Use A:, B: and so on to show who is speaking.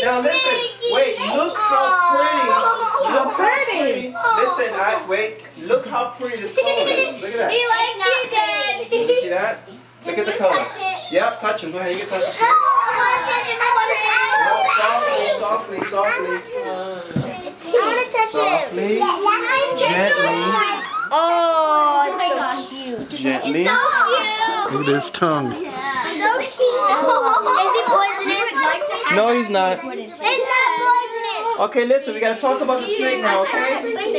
A: Now listen, wait, look how pretty. Look how pretty. Listen, wait, look how pretty this color is. Look at that.
B: He likes you, Dad.
A: You see that? Look at the color. Yep, touch him. Go ahead, you can touch the snake. Softly, softly.
B: I want to touch him.
A: Softly, gently.
B: Oh, it's so cute.
A: Gently.
B: It's so cute.
A: Look at his tongue.
B: So cute. Is he poisonous?
A: No, he's not.
B: He's not poisonous.
A: Okay, listen, we gotta talk about the snake now, okay?